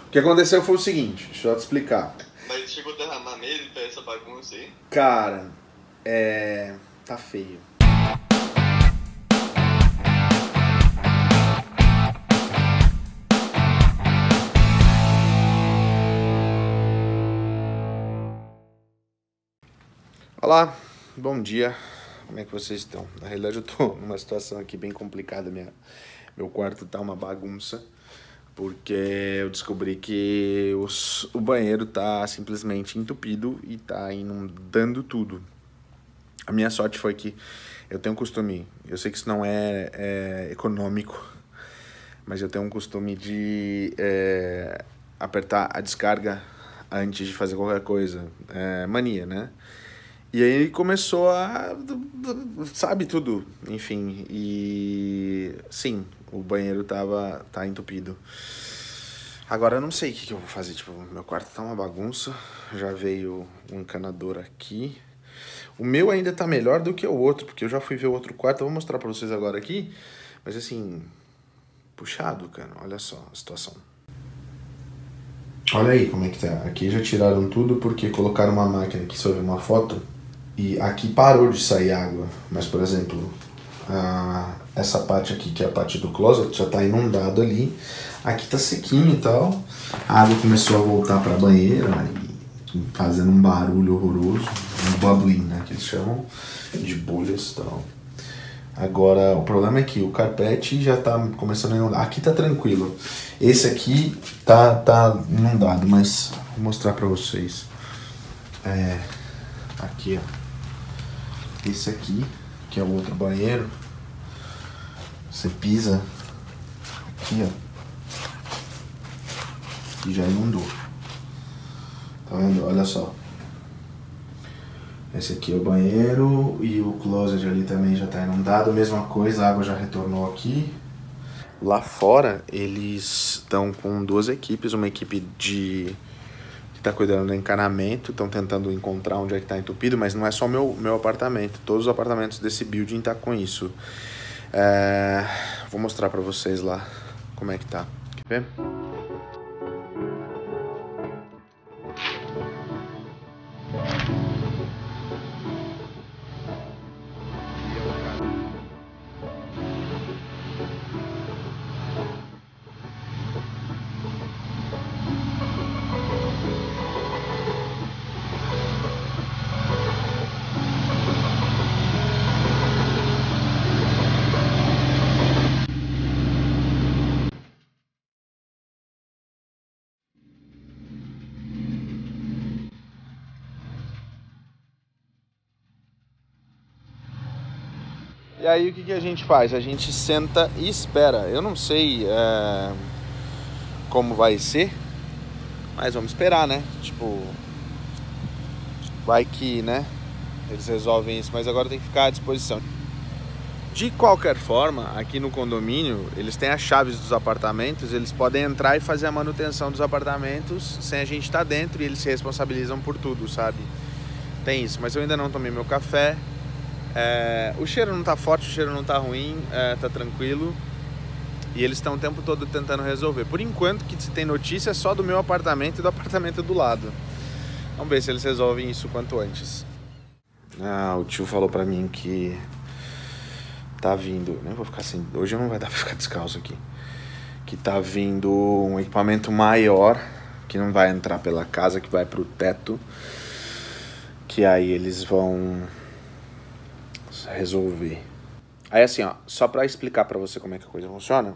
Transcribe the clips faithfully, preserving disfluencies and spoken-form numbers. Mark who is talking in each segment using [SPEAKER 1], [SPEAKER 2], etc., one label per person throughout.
[SPEAKER 1] O que aconteceu foi o seguinte, deixa eu te explicar.
[SPEAKER 2] Mas chegou a derramar mesmo pra essa bagunça aí?
[SPEAKER 1] Cara, é... tá feio. Olá, bom dia. Como é que vocês estão? Na realidade eu tô numa situação aqui bem complicada. Minha... Meu quarto tá uma bagunça. Porque eu descobri que os, o banheiro tá simplesmente entupido e tá inundando tudo. A minha sorte foi que eu tenho um costume, eu sei que isso não é, é econômico, mas eu tenho um costume de é, apertar a descarga antes de fazer qualquer coisa. É, mania, né? E aí começou a... sabe tudo, enfim, e sim, o banheiro tava, tá entupido. Agora eu não sei o que, que eu vou fazer, tipo, meu quarto tá uma bagunça, já veio um encanador aqui. O meu ainda tá melhor do que o outro, porque eu já fui ver o outro quarto, eu vou mostrar pra vocês agora aqui, mas assim, puxado, cara, olha só a situação. Olha aí como é que tá, aqui já tiraram tudo porque colocaram uma máquina aqui, só ver uma foto. E aqui parou de sair água, mas por exemplo, a, essa parte aqui, que é a parte do closet, já tá inundado ali. Aqui tá sequinho e tal. A água começou a voltar pra banheira e fazendo um barulho horroroso, um bubbling, né, que eles chamam, de bolhas e tal. Agora, o problema é que o carpete já tá começando a inundar. Aqui tá tranquilo. Esse aqui tá, tá inundado, mas vou mostrar pra vocês. É, aqui, ó. Esse aqui, que é o outro banheiro, você pisa aqui, ó, e já inundou. Tá vendo? Olha só. Esse aqui é o banheiro e o closet ali também já tá inundado. Mesma coisa, a água já retornou aqui. Lá fora, eles estão com duas equipes, uma equipe de... tá cuidando do encanamento, estão tentando encontrar onde é que tá entupido, mas não é só meu, meu apartamento, todos os apartamentos desse building tá com isso. É, vou mostrar pra vocês lá como é que tá. Quer ver? E aí o que, que a gente faz? A gente senta e espera. Eu não sei é, como vai ser, mas vamos esperar, né? Tipo, vai que, né? Eles resolvem isso, mas agora tem que ficar à disposição. De qualquer forma, aqui no condomínio, eles têm as chaves dos apartamentos, eles podem entrar e fazer a manutenção dos apartamentos sem a gente estar dentro e eles se responsabilizam por tudo, sabe? Tem isso, mas eu ainda não tomei meu café. É, o cheiro não tá forte, o cheiro não tá ruim, é, tá tranquilo. E eles estão o tempo todo tentando resolver. Por enquanto, que se tem notícia é só do meu apartamento e do apartamento do lado. Vamos ver se eles resolvem isso quanto antes. Ah, o tio falou pra mim que tá vindo... Nem vou ficar assim... Hoje não vai dar pra ficar descalço aqui. Que tá vindo um equipamento maior, que não vai entrar pela casa, que vai pro teto. Que aí eles vão... resolver. Aí assim, ó, só pra explicar pra você como é que a coisa funciona,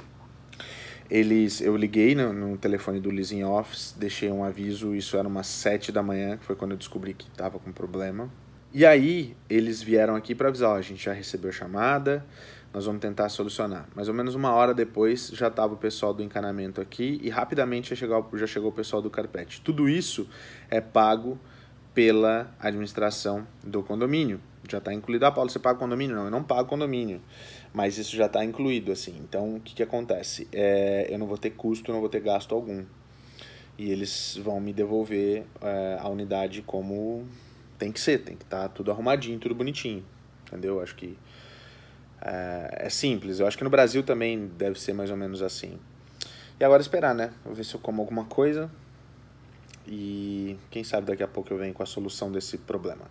[SPEAKER 1] eles, eu liguei no, no telefone do Leasing Office, deixei um aviso, isso era umas sete da manhã, que foi quando eu descobri que tava com problema. E aí, eles vieram aqui pra avisar, ó, a gente já recebeu a chamada, nós vamos tentar solucionar. Mais ou menos uma hora depois, já tava o pessoal do encanamento aqui e rapidamente já chegou, já chegou o pessoal do carpete. Tudo isso é pago pela administração do condomínio. Já está incluído. Ah, Paulo, você paga condomínio? Não, eu não pago condomínio. Mas isso já está incluído, assim. Então, o que, que acontece? É, eu não vou ter custo, eu não vou ter gasto algum. E eles vão me devolver é, a unidade como tem que ser. Tem que estar tá tudo arrumadinho, tudo bonitinho. Entendeu? Acho que é, é simples. Eu acho que no Brasil também deve ser mais ou menos assim. E agora esperar, né? Vou ver se eu como alguma coisa. E quem sabe daqui a pouco eu venho com a solução desse problema.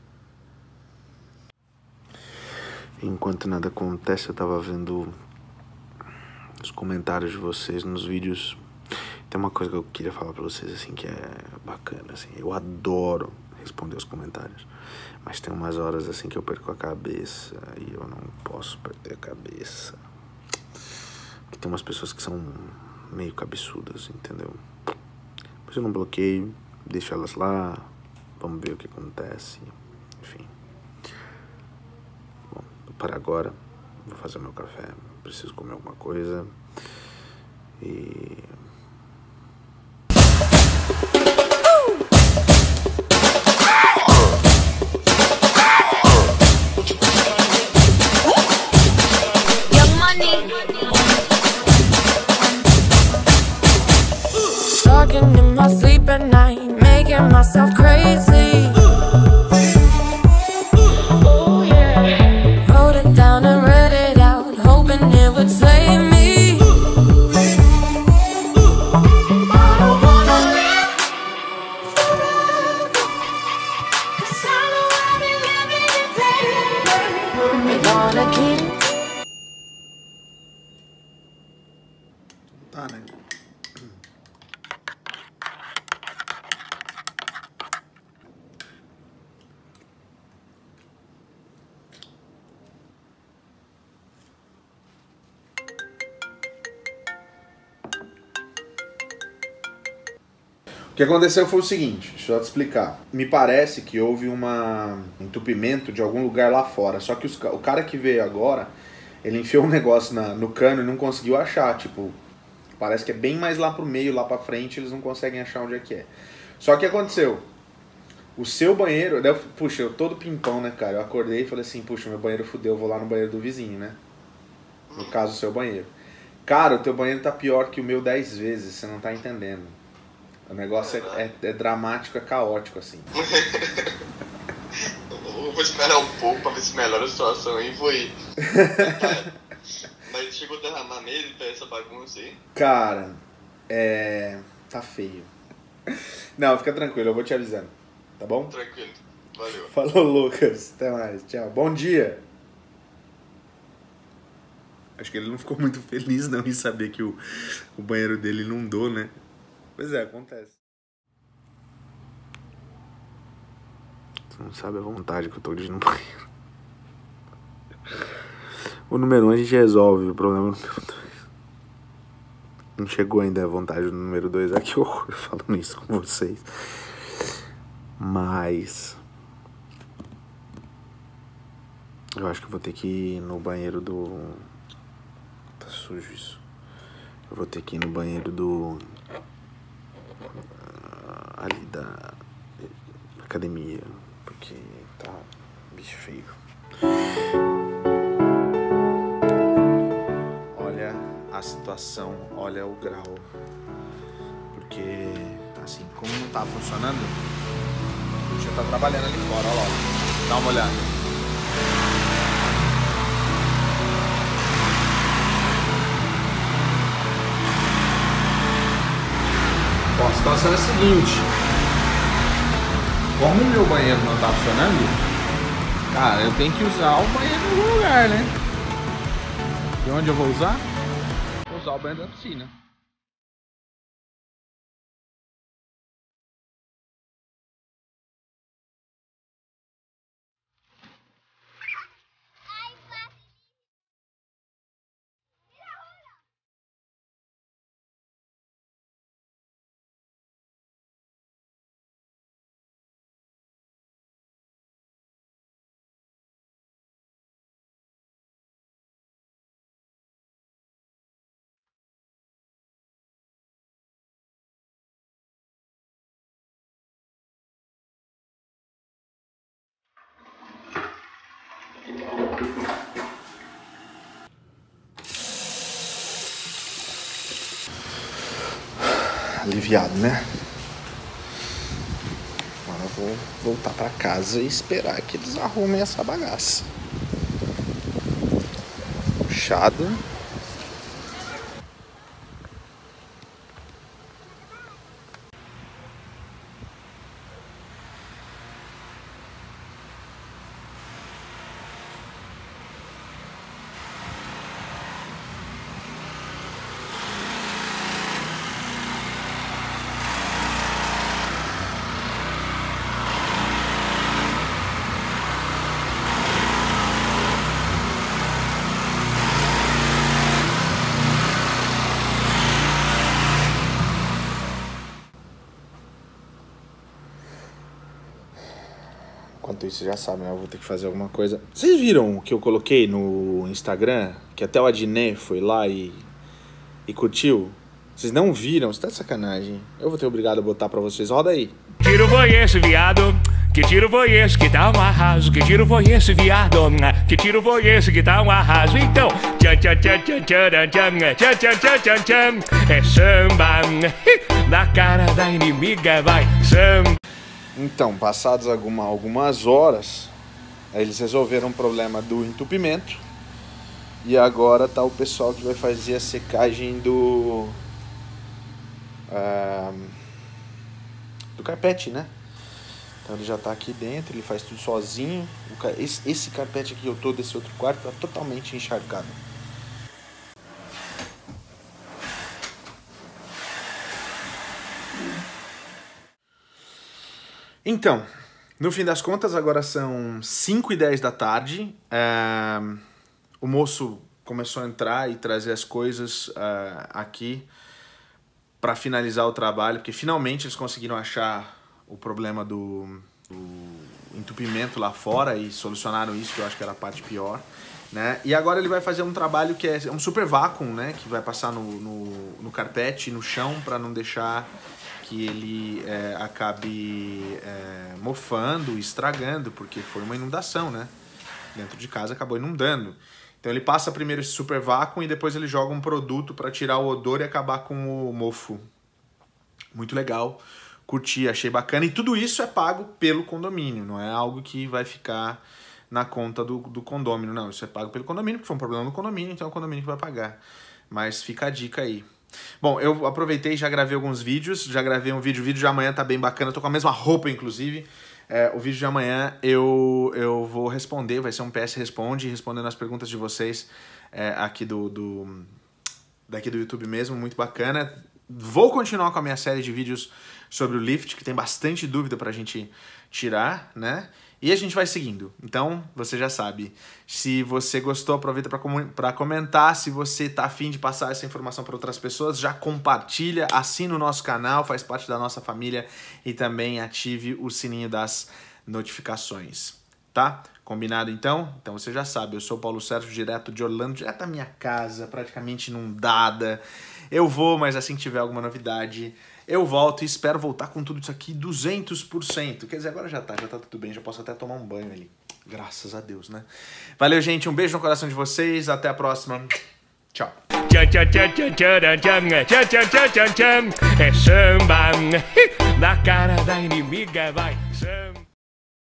[SPEAKER 1] Enquanto nada acontece, eu tava vendo os comentários de vocês nos vídeos. Tem uma coisa que eu queria falar pra vocês, assim, que é bacana, assim. Eu adoro responder os comentários. Mas tem umas horas, assim, que eu perco a cabeça. E eu não posso perder a cabeça. Porque tem umas pessoas que são meio cabeçudas, entendeu? Mas eu não bloqueio, deixo elas lá. Vamos ver o que acontece. Enfim. Bom, vou parar agora. Vou fazer meu café. Preciso comer alguma coisa. E...
[SPEAKER 3] Talking in my sleep at night, making myself crazy. Oh yeah. Wrote it down and read it out, hoping it would save me. I don't wanna live forever, 'cause I know I'll be living in pain. We're gonna keep.
[SPEAKER 1] Tá, né? O que aconteceu foi o seguinte, deixa eu te explicar. Me parece que houve uma, um entupimento de algum lugar lá fora. Só que os, o cara que veio agora, ele enfiou um negócio na, no cano e não conseguiu achar. Tipo, parece que é bem mais lá pro meio, lá pra frente, eles não conseguem achar onde é que é. Só que aconteceu, o seu banheiro, eu, puxa, eu todo pimpão, né, cara? Eu acordei e falei assim, puxa, meu banheiro fudeu, eu vou lá no banheiro do vizinho, né? No caso, o seu banheiro. Cara, o teu banheiro tá pior que o meu dez vezes, você não tá entendendo. O negócio é, é, é dramático, é caótico, assim.
[SPEAKER 2] Eu vou esperar um pouco pra ver se melhora a situação aí, vou ir. Mas chegou a derramar nele pra essa bagunça aí?
[SPEAKER 1] Cara, é... tá feio. Não, fica tranquilo, eu vou te avisando, tá bom?
[SPEAKER 2] Tranquilo, valeu.
[SPEAKER 1] Falou, Lucas. Até mais, tchau. Bom dia. Acho que ele não ficou muito feliz não em saber que o, o banheiro dele inundou, né? Pois é, acontece. Você não sabe a vontade que eu tô de ir no banheiro. O número um a gente resolve, o problema é o número dois. Não chegou ainda a vontade do número dois. Ah, que horror falando isso com vocês. Mas... eu acho que eu vou ter que ir no banheiro do... tá sujo isso. Eu vou ter que ir no banheiro do... ali da academia, porque tá bicho feio. Olha a situação, olha o grau, porque assim, como não tá funcionando, deixa eu tá trabalhando ali fora, olha lá, dá uma olhada. Bom, a situação é a seguinte, como o meu banheiro não tá funcionando, cara, eu tenho que usar o banheiro em algum lugar, né? E onde eu vou usar? Vou usar o banheiro da piscina. Aliviado, né? Agora eu vou voltar pra casa e esperar que eles arrumem essa bagaça. Puxado. enquanto isso, você já sabe, né? Eu vou ter que fazer alguma coisa. Vocês viram o que eu coloquei no Instagram? Que até o Adnet foi lá e, e curtiu? Vocês não viram? Você tá de sacanagem. Eu vou ter obrigado a botar pra vocês. Roda aí.
[SPEAKER 4] Tiro foi esse, viado? Que tiro foi esse que tá um arraso? Que tiro foi esse, viado? Que tiro foi esse que tá um arraso? Então, tchan tchan tchan tchan tchan tchan tchan tchan tchan tchan tchan. É samba na cara da inimiga, vai samba.
[SPEAKER 1] Então, passadas alguma, algumas horas, eles resolveram o problema do entupimento. E agora tá o pessoal que vai fazer a secagem do... Uh, do carpete, né? Então ele já tá aqui dentro, ele faz tudo sozinho. O, esse, esse carpete aqui que eu tô desse outro quarto tá totalmente encharcado. Então, no fim das contas, agora são cinco e dez da tarde. É, o moço começou a entrar e trazer as coisas uh, aqui para finalizar o trabalho, porque finalmente eles conseguiram achar o problema do, do entupimento lá fora e solucionaram isso, que eu acho que era a parte pior, né? E agora ele vai fazer um trabalho que é um super vácuo, né? Que vai passar no, no, no carpete, no chão, para não deixar que ele é, acabe é, mofando, estragando, porque foi uma inundação, né? Dentro de casa acabou inundando. Então ele passa primeiro esse super vácuo e depois ele joga um produto para tirar o odor e acabar com o mofo. Muito legal, curti, achei bacana. E tudo isso é pago pelo condomínio, não é algo que vai ficar na conta do, do condomínio. Não, isso é pago pelo condomínio, porque foi um problema no condomínio, então é o condomínio que vai pagar. Mas fica a dica aí. Bom, eu aproveitei e já gravei alguns vídeos. Já gravei um vídeo, o vídeo de amanhã tá bem bacana. Eu tô com a mesma roupa, inclusive. É, o vídeo de amanhã eu, eu vou responder, vai ser um P S Responde, respondendo as perguntas de vocês é, aqui do, do, daqui do YouTube mesmo, muito bacana. Vou continuar com a minha série de vídeos sobre o Lift, que tem bastante dúvida pra gente tirar, né? E a gente vai seguindo. Então, você já sabe. Se você gostou, aproveita para comentar. Se você tá afim de passar essa informação para outras pessoas, já compartilha, assina o nosso canal, faz parte da nossa família e também ative o sininho das notificações, tá? Combinado então? Então você já sabe, eu sou o Paulo Sérgio, direto de Orlando, direto da minha casa, praticamente inundada. Eu vou, mas assim que tiver alguma novidade, eu volto e espero voltar com tudo isso aqui duzentos por cento. Quer dizer, agora já tá, já tá tudo bem, já posso até tomar um banho ali. Graças a Deus, né? Valeu, gente, um beijo no coração de vocês, até a próxima. Tchau.
[SPEAKER 4] É samba na cara da inimiga, vai.